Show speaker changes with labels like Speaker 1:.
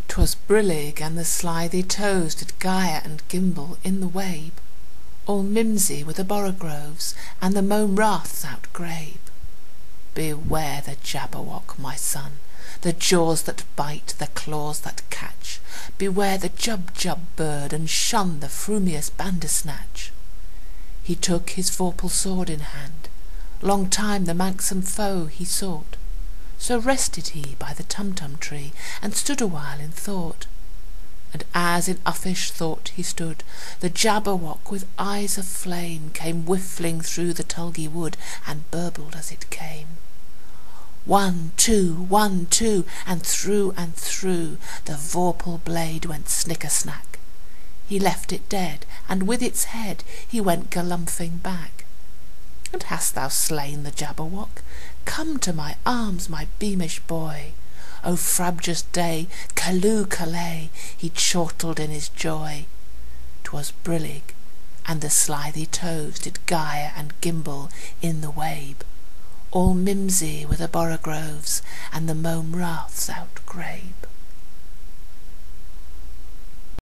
Speaker 1: 'Twas brillig, and the slithy toves did gyre and gimble in the wabe, all mimsy with the borogoves, and the mome raths outgrabe. Beware the Jabberwock, my son, the jaws that bite, the claws that catch. Beware the Jubjub bird, and shun the frumious Bandersnatch. He took his vorpal sword in hand, long time the manxome foe he sought. So rested he by the Tumtum tree, and stood awhile in thought. And as in uffish thought he stood, the Jabberwock with eyes of flame came whiffling through the tulgey wood, and burbled as it came. 1, 2, 1, 2, and through the vorpal blade went snicker-snack. He left it dead, and with its head he went galumphing back. And hast thou slain the Jabberwock? Come to my arms, my beamish boy. O frabjous day, Callooh, he chortled in his joy. 'Twas brillig, and the slithy toves did gyre and gimble in the wabe, all mimsy with the borogoves, and the mome raths outgrabe.